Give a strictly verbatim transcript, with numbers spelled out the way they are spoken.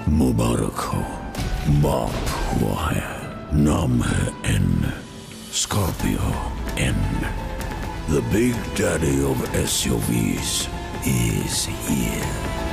मुबारक हो। बाप हुआ है, नाम है N, Scorpio N. The big daddy of S U Vs is here.